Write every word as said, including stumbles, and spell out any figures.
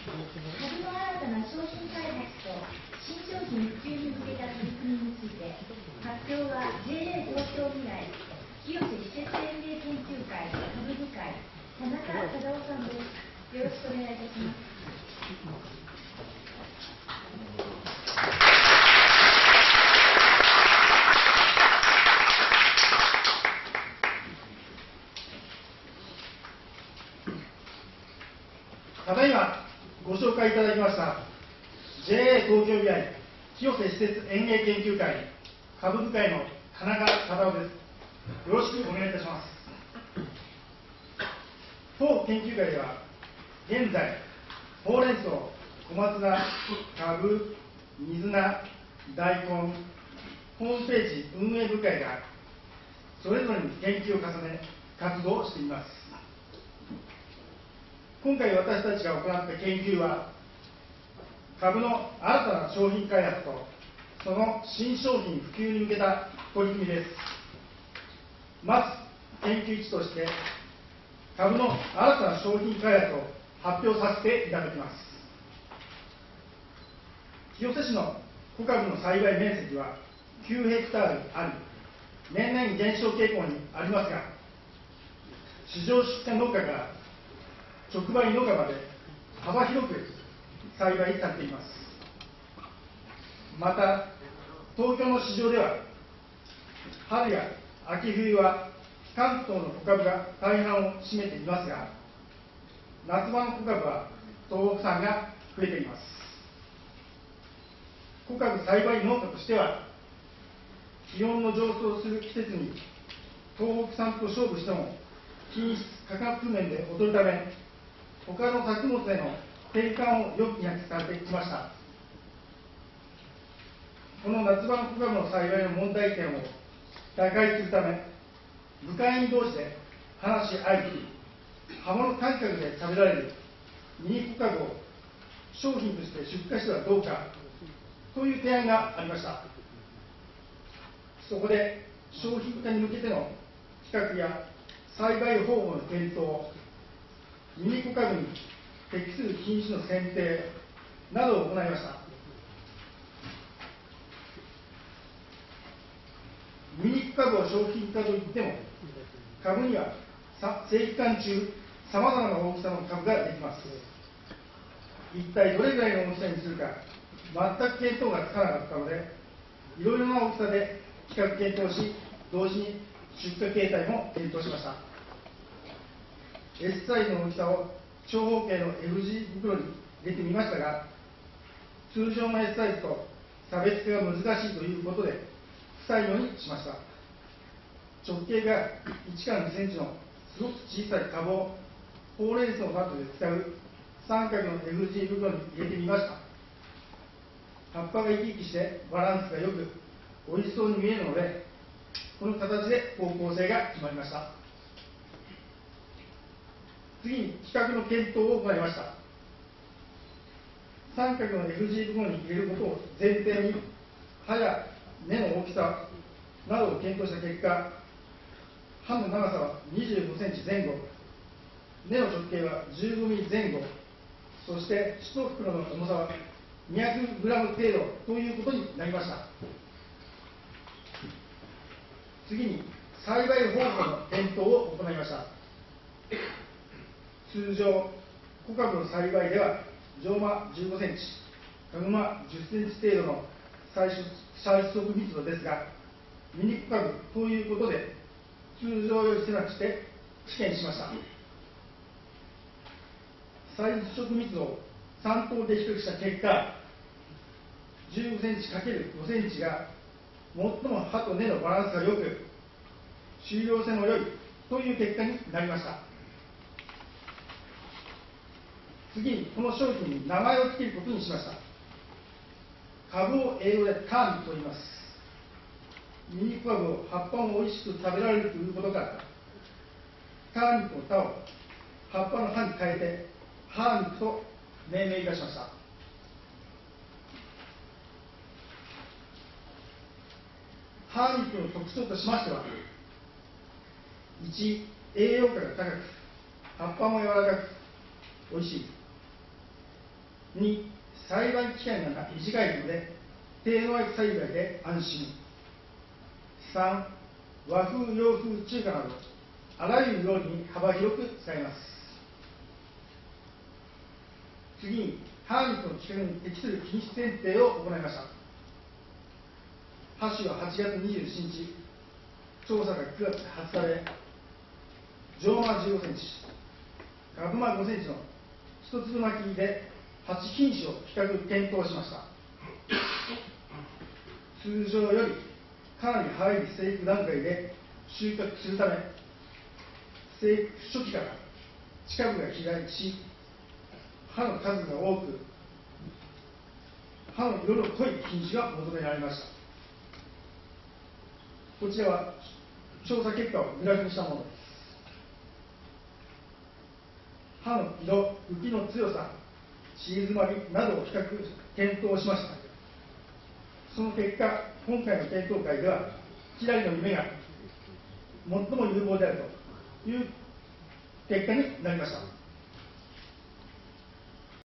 株の新たな商品開発と新商品普及に向けた取り組みについて、発表は ジェイエー 東京未来清瀬施設園芸研究会株部会田中忠夫さんです。よろしくお願いいたします。 ただいまご紹介いただきました ジェイエー 東京未来清瀬施設園芸研究会株部会の田中忠夫です。よろしくお願いいたします。当研究会では現在ほうれん草、小松菜、かぶ、水菜、大根、ホームページ運営部会がそれぞれに研究を重ね活動をしています。今回私たちが行った研究は、株の新たな商品開発とその新商品普及に向けた取り組みです。まず研究地として株の新たな商品開発を発表させていただきます。清瀬市の小株の栽培面積はきゅうヘクタールあり、年々減少傾向にありますが、市場出荷農家から直売農家まで幅広く栽培されています。また東京の市場では春や秋冬は関東の小株が大半を占めていますが、夏場の小株は東北産が増えています。小株栽培農家としては、気温の上昇する季節に東北産と勝負しても品質価格面で劣るため、他の作物への転換を余儀なくされてきました。この夏場の小株の栽培の問題点を打開するため、部会員同士で話し合い、刃物感覚で食べられるミニ小株を商品として出荷してはどうかという提案がありました。そこで商品化に向けての企画や栽培方法の検討、ミニ小株に適する品種の選定などを行いました。ミニ小株を商品化といっても、株には生期間中さまざまな大きさの株ができます。一体どれぐらいの大きさにするか全く見当がつかなかったので、いろいろな大きさで企画検討し、同時に出荷形態も検討しました。 S サイズの大きさを長方形の エフジー 袋に入れてみましたが、通常の S サイズと差別化が難しいということで不採用にしました。直径がいちからにセンチのすごく小さい株をほうれん草などで使う三角の エフジー 袋に入れてみました。葉っぱが生き生きしてバランスがよくおいしそうに見えるので、この形で方向性が決まりました。次に企画の検討を行いました。三角の エフジー 袋に入れることを前提に、葉や根の大きさなどを検討した結果、葉の長さはにじゅうごセンチ前後、根の直径はじゅうごミリ前後、そして一袋の重さはにひゃくグラム程度ということになりました。次に栽培方法の検討を行いました。通常小株の栽培では上間じゅうごセンチ、株間じゅっセンチ程度の栽植密度ですが、ミニ小株ということで通常より狭くして試験しました。栽植密度をさん等で比較した結果、じゅうごセンチ ×ご センチが最も葉と根のバランスが良く、収容性も良いという結果になりました。次にこの商品に名前を付けることにしました。株を英語でターンと言います。ミニ小株を葉っぱもおいしく食べられるということから、ターニックの葉を葉っぱの葉に変えてハーニックと命名いたしました。ハーニックの特徴としましては、いち、栄養価が高く、葉っぱも柔らかくおいしい。 に、栽培期間が短いので、低農薬栽培で安心。さん、和風、洋風、中華など、あらゆる料理に幅広く使えます。次に、ハーミットの規格に適する品質選定を行いました。ハッシュははちがつにじゅうしちにち、調査がくがつはつかで、上間じゅうごセンチ、株間ごセンチの一粒巻きではち品種を比較検討しました。通常よりかなり早い生育段階で収穫するため、生育初期から近くが肥大し、葉の数が多く、葉の色の濃い品種が求められました。こちらは調査結果をグラフにしたものです。葉の色、浮きの強さ、シーズまりなどを比較検討しました。その結果、今回の検討会では、キラリの夢が最も有望であるという結果になりました。